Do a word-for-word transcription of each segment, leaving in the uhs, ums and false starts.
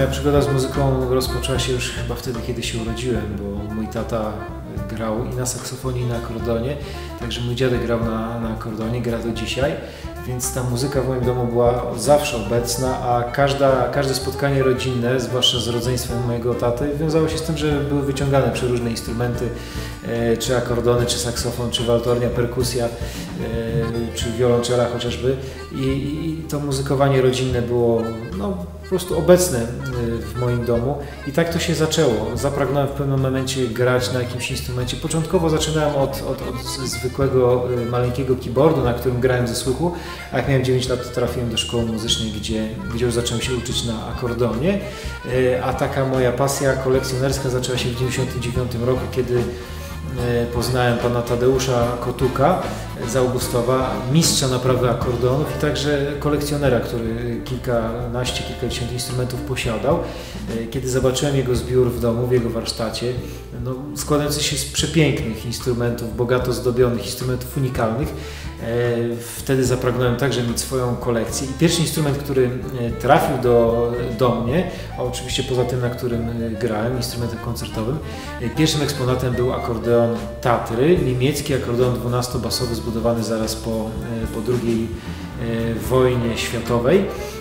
Moja przygoda z muzyką rozpoczęła się już chyba wtedy, kiedy się urodziłem, bo mój tata grał i na saksofonie, i na akordeonie, także mój dziadek grał na, na akordeonie, gra do dzisiaj, więc ta muzyka w moim domu była zawsze obecna, a każda, każde spotkanie rodzinne, zwłaszcza z rodzeństwem mojego taty, wiązało się z tym, że były wyciągane przeróżne instrumenty, e, czy akordeony, czy saksofon, czy waltornia, perkusja, e, czy wiolonczela chociażby i, i to muzykowanie rodzinne było no, po prostu obecne w moim domu i tak to się zaczęło. Zapragnąłem w pewnym momencie grać na jakimś instrumencie. Początkowo zaczynałem od, od, od zwykłego maleńkiego keyboardu, na którym grałem ze słuchu, a jak miałem dziewięć lat, trafiłem do szkoły muzycznej, gdzie, gdzie już zacząłem się uczyć na akordeonie, a taka moja pasja kolekcjonerska zaczęła się w dziewięćdziesiątym dziewiątym roku, kiedy poznałem pana Tadeusza Kotuka z Augustowa, mistrza naprawy akordeonów i także kolekcjonera, który kilkanaście, kilkadziesiąt instrumentów posiadał. Kiedy zobaczyłem jego zbiór w domu, w jego warsztacie, no, składający się z przepięknych instrumentów, bogato zdobionych, instrumentów unikalnych, wtedy zapragnąłem także mieć swoją kolekcję. I pierwszy instrument, który trafił do, do mnie, oczywiście poza tym, na którym grałem, instrumentem koncertowym, pierwszym eksponatem był akordeon Tatry, niemiecki akordeon dwunastobasowy zbudowany zaraz po, po drugiej wojnie światowej.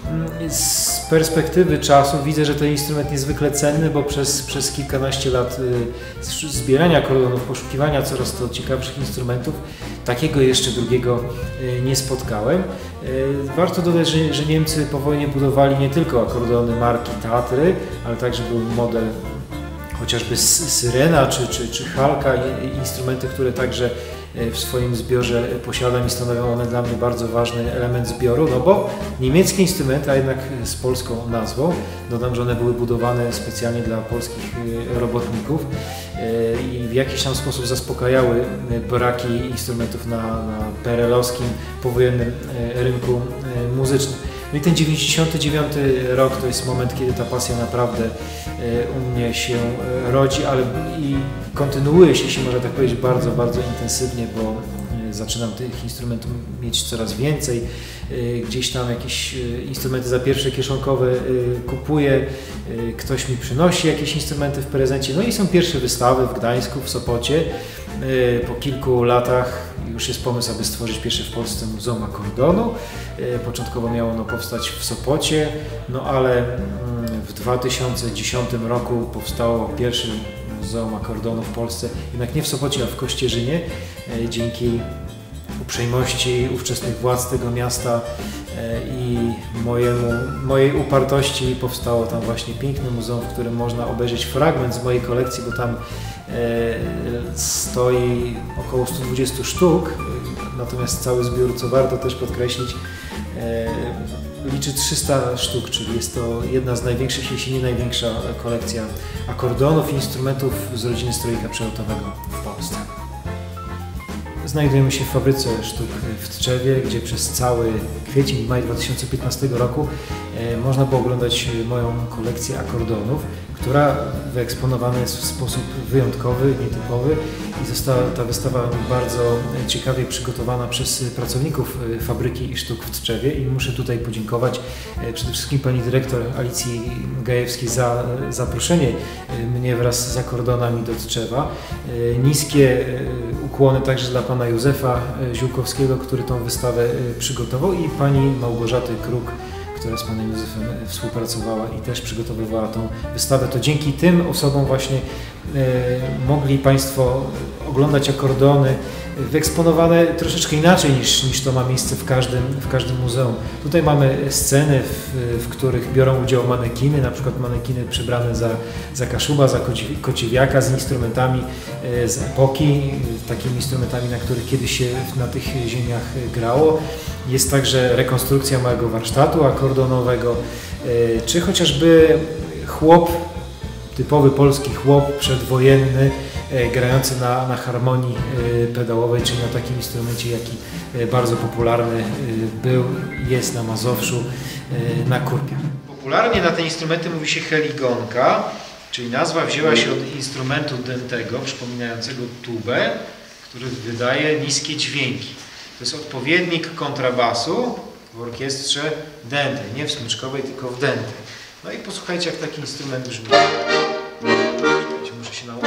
Z perspektywy czasu widzę, że ten instrument niezwykle cenny, bo przez, przez kilkanaście lat zbierania akordeonów, poszukiwania coraz to ciekawszych instrumentów, takiego jeszcze drugiego nie spotkałem. Warto dodać, że, że Niemcy po wojnie budowali nie tylko akordeony marki Tatry, ale także był model chociażby Syrena czy, czy, czy Halka, instrumenty, które także w swoim zbiorze posiadam i stanowią one dla mnie bardzo ważny element zbioru, no bo niemieckie instrumenty, a jednak z polską nazwą, dodam, że one były budowane specjalnie dla polskich robotników i w jakiś tam sposób zaspokajały braki instrumentów na, na P R L-owskim, powojennym rynku muzycznym. No i ten dziewięćdziesiąty dziewiąty rok to jest moment, kiedy ta pasja naprawdę u mnie się rodzi, ale i kontynuuje się, jeśli można tak powiedzieć, bardzo, bardzo intensywnie, bo zaczynam tych instrumentów mieć coraz więcej. Gdzieś tam jakieś instrumenty za pierwsze kieszonkowe kupuję, ktoś mi przynosi jakieś instrumenty w prezencie. No i są pierwsze wystawy w Gdańsku, w Sopocie. Po kilku latach już jest pomysł, aby stworzyć pierwsze w Polsce Muzeum Akordeonu. Początkowo miało ono powstać w Sopocie, no ale w dwa tysiące dziesiątym roku powstało pierwsze Muzeum Akordeonu w Polsce, jednak nie w Sopocie, a w Kościerzynie. Dzięki uprzejmości ówczesnych władz tego miasta i mojemu, mojej upartości powstało tam właśnie piękne muzeum, w którym można obejrzeć fragment z mojej kolekcji, bo tam stoi około stu dwudziestu sztuk, natomiast cały zbiór, co warto też podkreślić, liczy trzysta sztuk, czyli jest to jedna z największych, jeśli nie największa kolekcja akordeonów i instrumentów z rodziny strojika przelotowego w Polsce. Znajdujemy się w fabryce sztuk w Tczewie, gdzie przez cały kwiecień i maj dwa tysiące piętnastego roku e, można było oglądać moją kolekcję akordeonów, która wyeksponowana jest w sposób wyjątkowy, nietypowy i została ta wystawa bardzo ciekawie przygotowana przez pracowników fabryki sztuk w Tczewie i muszę tutaj podziękować przede wszystkim pani dyrektor Alicji Gajewskiej za zaproszenie mnie wraz z akordeonami do Tczewa. Niskie ukłony także dla pana Józefa Ziółkowskiego, który tą wystawę przygotował, i pani Małgorzaty Kruk, która z panem Józefem współpracowała i też przygotowywała tą wystawę. To dzięki tym osobom właśnie e, mogli państwo oglądać akordeony wyeksponowane troszeczkę inaczej niż, niż to ma miejsce w każdym, w każdym muzeum. Tutaj mamy sceny, w, w których biorą udział manekiny, na przykład manekiny przebrane za, za Kaszuba, za Kociewiaka, z instrumentami z epoki, takimi instrumentami, na których kiedyś się na tych ziemiach grało. Jest także rekonstrukcja małego warsztatu akordeonowego, czy chociażby chłop, typowy polski chłop przedwojenny, grający na, na harmonii pedałowej, czyli na takim instrumencie, jaki bardzo popularny był, jest na Mazowszu, na kurpie. Popularnie na te instrumenty mówi się heligonka, czyli nazwa wzięła się od instrumentu dętego, przypominającego tubę, który wydaje niskie dźwięki. To jest odpowiednik kontrabasu w orkiestrze dętej, nie w smyczkowej, tylko w dętej. No i posłuchajcie, jak taki instrument brzmi. Czekajcie, muszę się nauczyć.